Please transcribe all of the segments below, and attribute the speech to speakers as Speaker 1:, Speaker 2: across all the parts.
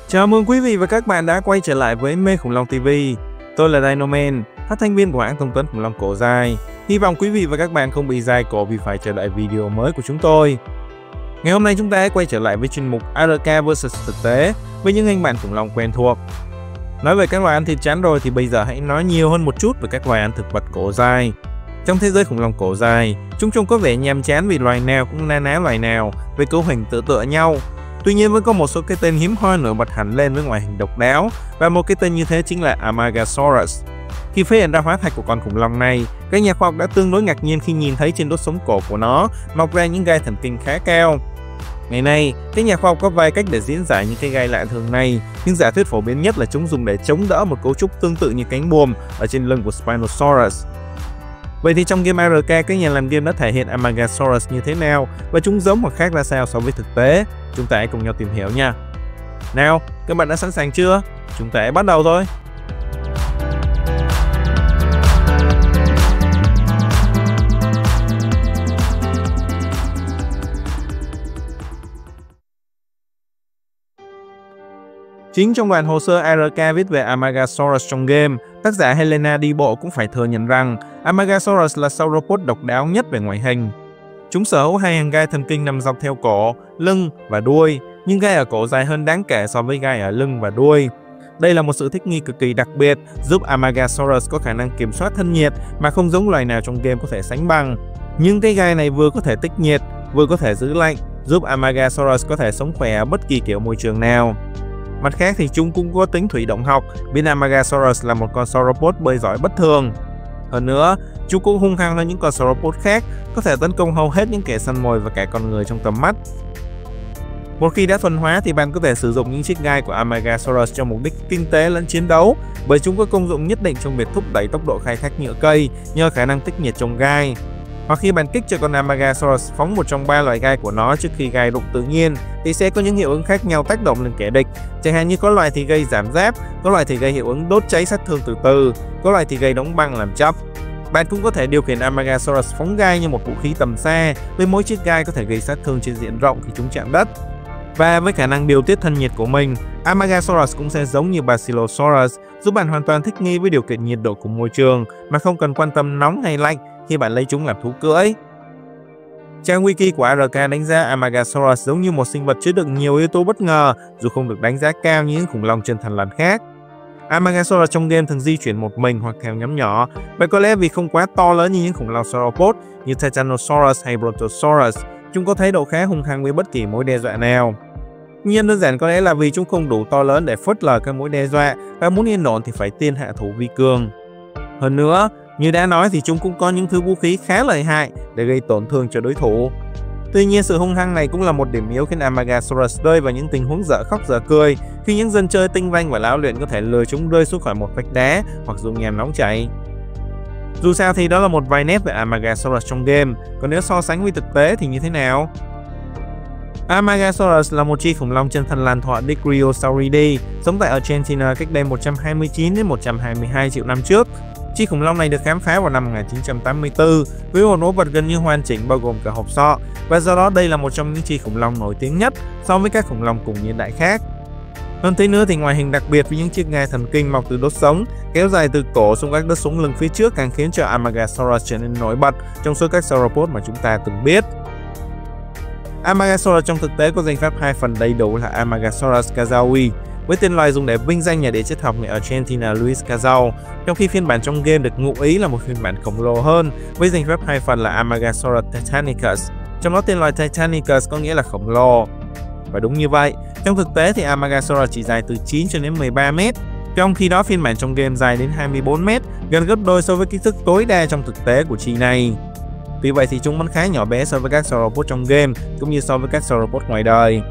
Speaker 1: Chào mừng quý vị và các bạn đã quay trở lại với Mê Khủng Long TV. Tôi là Dinoman, phát thanh viên của hãng thông tấn khủng long cổ dài. Hy vọng quý vị và các bạn không bị dai cổ vì phải chờ đợi video mới của chúng tôi. Ngày hôm nay chúng ta hãy quay trở lại với chuyên mục ARK vs thực tế với những anh bạn khủng long quen thuộc. Nói về các loài ăn thịt chán rồi thì bây giờ hãy nói nhiều hơn một chút về các loài ăn thực vật cổ dài. Trong thế giới khủng long cổ dài, chúng trông có vẻ nhàm chán vì loài nào cũng na ná loài nào với cấu hình tựa nhau. Tuy nhiên vẫn có một số cái tên hiếm hoi nổi bật hẳn lên với ngoại hình độc đáo, và một cái tên như thế chính là Amargasaurus. Khi phát hiện ra hóa thạch của con khủng long này, các nhà khoa học đã tương đối ngạc nhiên khi nhìn thấy trên đốt sống cổ của nó mọc ra những gai thần kinh khá cao. Ngày nay, các nhà khoa học có vài cách để diễn giải những cái gai lạ thường này, nhưng giả thuyết phổ biến nhất là chúng dùng để chống đỡ một cấu trúc tương tự như cánh buồm ở trên lưng của Spinosaurus. Vậy thì trong game ARK, các nhà làm game đã thể hiện Amargasaurus như thế nào và chúng giống hoặc khác ra sao so với thực tế? Chúng ta hãy cùng nhau tìm hiểu nha. Nào, các bạn đã sẵn sàng chưa? Chúng ta hãy bắt đầu thôi. Chính trong đoạn hồ sơ ARK viết về Amargasaurus trong game, tác giả Helena đi bộ cũng phải thừa nhận rằng Amargasaurus là sauropod độc đáo nhất về ngoại hình. Chúng sở hữu hai hàng gai thần kinh nằm dọc theo cổ, lưng và đuôi, nhưng gai ở cổ dài hơn đáng kể so với gai ở lưng và đuôi. Đây là một sự thích nghi cực kỳ đặc biệt, giúp Amargasaurus có khả năng kiểm soát thân nhiệt mà không giống loài nào trong game có thể sánh bằng. Nhưng cái gai này vừa có thể tích nhiệt, vừa có thể giữ lạnh, giúp Amargasaurus có thể sống khỏe ở bất kỳ kiểu môi trường nào. Mặt khác thì chúng cũng có tính thủy động học, biến Amargasaurus là một con sauropod bơi giỏi bất thường. Hơn nữa, chúng cũng hung hăng hơn những con sauropod khác, có thể tấn công hầu hết những kẻ săn mồi và cả con người trong tầm mắt. Một khi đã thuần hóa thì bạn có thể sử dụng những chiếc gai của Amargasaurus cho mục đích kinh tế lẫn chiến đấu, bởi chúng có công dụng nhất định trong việc thúc đẩy tốc độ khai thác nhựa cây nhờ khả năng tích nhiệt trong gai. Hoặc khi bạn kích cho con Amargasaurus phóng một trong 3 loại gai của nó trước khi gai đụng tự nhiên thì sẽ có những hiệu ứng khác nhau tác động lên kẻ địch. Chẳng hạn như có loại thì gây giảm giáp, có loại thì gây hiệu ứng đốt cháy sát thương từ từ, có loại thì gây đóng băng làm chấp. Bạn cũng có thể điều khiển Amargasaurus phóng gai như một vũ khí tầm xa, với mỗi chiếc gai có thể gây sát thương trên diện rộng khi chúng chạm đất. Và với khả năng điều tiết thân nhiệt của mình, Amargasaurus cũng sẽ giống như Basilosaurus, giúp bạn hoàn toàn thích nghi với điều kiện nhiệt độ của môi trường mà không cần quan tâm nóng hay lạnh khi bạn lấy chúng làm thú cưỡi. Trang wiki của ARK đánh giá Amargasaurus giống như một sinh vật chứa đựng nhiều yếu tố bất ngờ, dù không được đánh giá cao như những khủng long chân thằn lằn khác. Amargasaurus trong game thường di chuyển một mình hoặc theo nhóm nhỏ, và có lẽ vì không quá to lớn như những khủng long sauropod như Titanosaurus hay Brontosaurus, chúng có thái độ khá hung hăng với bất kỳ mối đe dọa nào. Nguyên nhân đơn giản có lẽ là vì chúng không đủ to lớn để phớt lờ các mối đe dọa, và muốn yên ổn thì phải tiên hạ thủ vi cường. Hơn nữa, như đã nói thì chúng cũng có những thứ vũ khí khá lợi hại để gây tổn thương cho đối thủ. Tuy nhiên, sự hung hăng này cũng là một điểm yếu khiến Amargasaurus rơi vào những tình huống dở khóc dở cười khi những dân chơi tinh vanh và lão luyện có thể lừa chúng rơi xuống khỏi một vách đá hoặc dùng nham nóng chảy. Dù sao thì đó là một vài nét về Amargasaurus trong game, còn nếu so sánh với thực tế thì như thế nào? Amargasaurus là một chi khủng long chân thằn lằn họ Dicryosauridae, sống tại Argentina cách đây 129 đến 122 triệu năm trước. Chi khủng long này được khám phá vào năm 1984 với một mẫu vật gần như hoàn chỉnh bao gồm cả hộp sọ, và do đó đây là một trong những chi khủng long nổi tiếng nhất so với các khủng long cùng niên đại khác. Hơn thế nữa thì ngoại hình đặc biệt với những chiếc gai thần kinh mọc từ đốt sống kéo dài từ cổ xuống các đốt sống lưng phía trước càng khiến cho Amargasaurus trở nên nổi bật trong số các sauropod mà chúng ta từng biết. Amargasaurus trong thực tế có danh pháp 2 phần đầy đủ là Amargasaurus cazaui, với tên loài dùng để vinh danh nhà địa chất học người Argentina Luis Cazal, trong khi phiên bản trong game được ngụ ý là một phiên bản khổng lồ hơn với danh pháp 2 phần là Amargasaurus titanicus, trong đó tên loài Titanicus có nghĩa là khổng lồ. Và đúng như vậy, trong thực tế thì Amargasaurus chỉ dài từ 9 cho đến 13 mét, trong khi đó phiên bản trong game dài đến 24 mét, gần gấp đôi so với kích thước tối đa trong thực tế của chi này. Vì vậy thì chúng vẫn khá nhỏ bé so với các sauropod trong game cũng như so với các sauropod ngoài đời.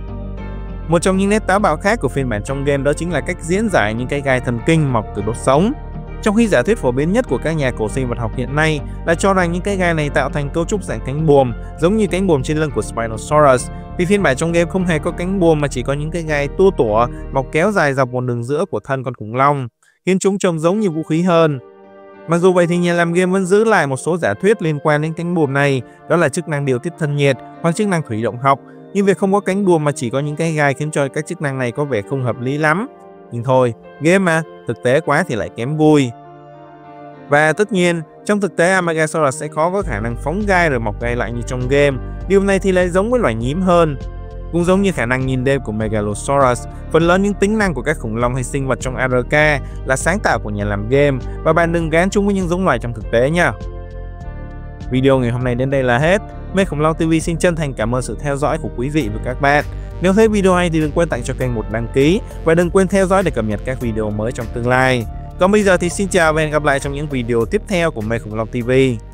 Speaker 1: Một trong những nét táo bạo khác của phiên bản trong game đó chính là cách diễn giải những cái gai thần kinh mọc từ đốt sống. Trong khi giả thuyết phổ biến nhất của các nhà cổ sinh vật học hiện nay là cho rằng những cái gai này tạo thành cấu trúc dạng cánh buồm, giống như cánh buồm trên lưng của Spinosaurus, vì phiên bản trong game không hề có cánh buồm mà chỉ có những cái gai tua tủa mọc kéo dài dọc một đường giữa của thân con khủng long, khiến chúng trông giống như vũ khí hơn. Mặc dù vậy thì nhà làm game vẫn giữ lại một số giả thuyết liên quan đến cánh buồm này, đó là chức năng điều tiết thân nhiệt hoặc chức năng thủy động học, nhưng việc không có cánh buồm mà chỉ có những cái gai khiến cho các chức năng này có vẻ không hợp lý lắm. Nhưng thôi, game mà, thực tế quá thì lại kém vui. Và tất nhiên, trong thực tế Amargasaurus sẽ khó có khả năng phóng gai rồi mọc gai lại như trong game. Điều này thì lại giống với loài nhím hơn. Cũng giống như khả năng nhìn đêm của Megalosaurus, phần lớn những tính năng của các khủng long hay sinh vật trong ARK là sáng tạo của nhà làm game và bạn đừng gán chúng với những giống loài trong thực tế nha. Video ngày hôm nay đến đây là hết. Mê Khủng Long TV xin chân thành cảm ơn sự theo dõi của quý vị và các bạn. Nếu thấy video hay thì đừng quên tặng cho kênh một đăng ký và đừng quên theo dõi để cập nhật các video mới trong tương lai. Còn bây giờ thì xin chào và hẹn gặp lại trong những video tiếp theo của Mê Khủng Long TV.